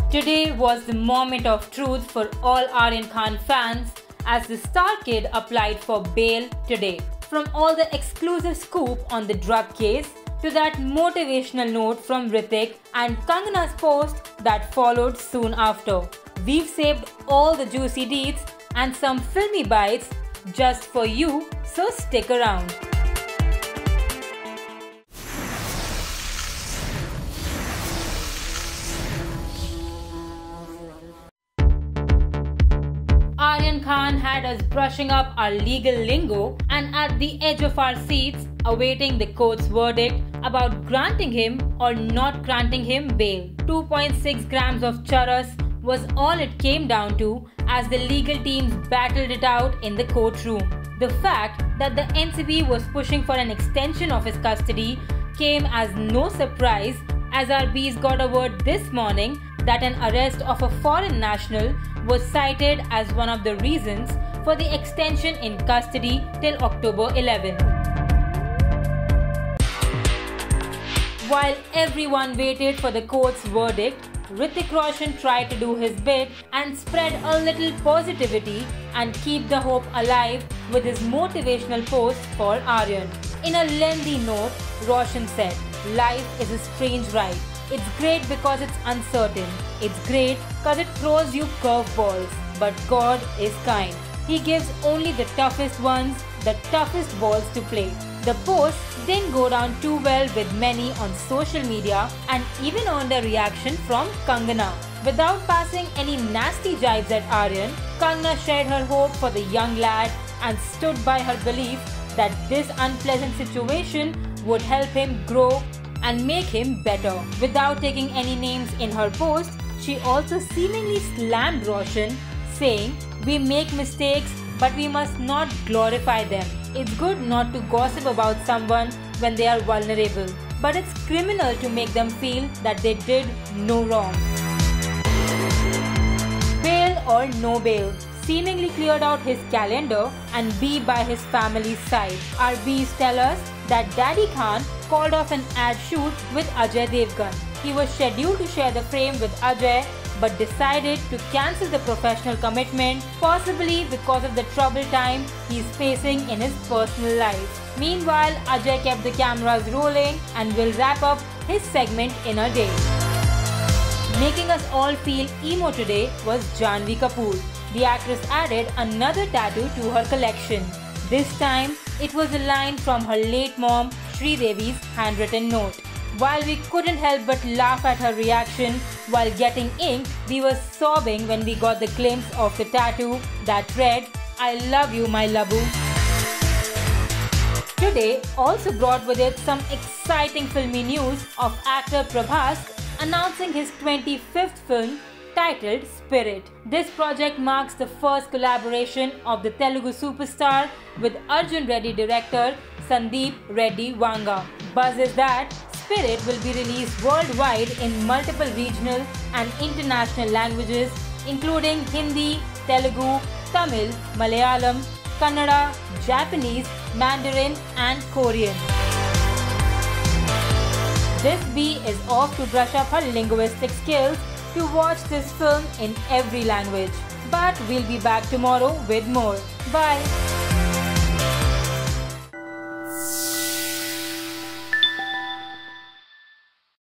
Today was the moment of truth for all Aryan Khan fans as the star kid applied for bail today. From all the exclusive scoop on the drug case to that motivational note from Hrithik and Kangana's post that followed soon after, we've saved all the juicy deets and some filmy bites just for you, so stick around. Aryan Khan had us brushing up our legal lingo and at the edge of our seats awaiting the court's verdict about granting him or not granting him bail. 2.6 grams of charas was all it came down to as the legal teams battled it out in the courtroom. The fact that the NCB was pushing for an extension of his custody came as no surprise as our B's got a word this morning that an arrest of a foreign national was cited as one of the reasons for the extension in custody till October 11. While everyone waited for the court's verdict, Hrithik Roshan tried to do his bit and spread a little positivity and keep the hope alive with his motivational post for Aryan. In a lengthy note, Roshan said, "Life is a strange ride. It's great because it's uncertain. It's great because it throws you curveballs. But God is kind. He gives only the toughest ones the toughest balls to play." The post didn't go down too well with many on social media and even earned a reaction from Kangana. Without passing any nasty jibes at Aryan, Kangana shared her hope for the young lad and stood by her belief that this unpleasant situation would help him grow and make him better. Without taking any names in her post, she also seemingly slammed Roshan, saying, "We make mistakes, but we must not glorify them. It's good not to gossip about someone when they are vulnerable, but it's criminal to make them feel that they did no wrong." Bail or no bail seemingly cleared out his calendar and be by his family's side. Our B's tell us that Daddy Khan called off an ad shoot with Ajay Devgan. He was scheduled to share the frame with Ajay but decided to cancel the professional commitment, possibly because of the troubled time he's facing in his personal life. Meanwhile, Ajay kept the cameras rolling and will wrap up his segment in a day. Making us all feel emo today was Janhvi Kapoor. The actress added another tattoo to her collection. This time, it was a line from her late mom, Sridevi's handwritten note. While we couldn't help but laugh at her reaction while getting inked, we were sobbing when we got the glimpse of the tattoo that read, "I love you, my Labu." Today also brought with it some exciting filmy news of actor Prabhas announcing his 25th film titled Spirit. This project marks the first collaboration of the Telugu superstar with Arjun Reddy director Sandeep Reddy Vanga. Buzz is that Spirit will be released worldwide in multiple regional and international languages including Hindi, Telugu, Tamil, Malayalam, Kannada, Japanese, Mandarin and Korean. This bee is off to brush up her linguistic skills to watch this film in every language. But we'll be back tomorrow with more. Bye!